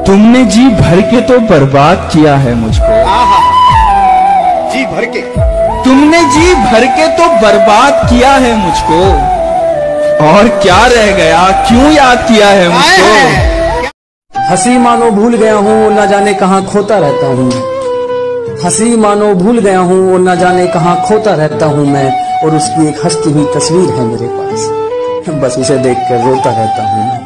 तुमने जी भर के तो बर्बाद किया है मुझको। जी भर के। तुमने जी भर के तो बर्बाद किया है मुझको, और क्या रह गया, क्यों याद किया है मुझको। हंसी मानो भूल गया हूँ, न जाने कहाँ खोता रहता हूँ। हंसी मानो भूल गया हूँ, और न जाने कहाँ खोता रहता हूँ मैं। और उसकी एक हंसती हुई तस्वीर है मेरे पास, बस उसे देखकर रोता रहता हूँ मैं।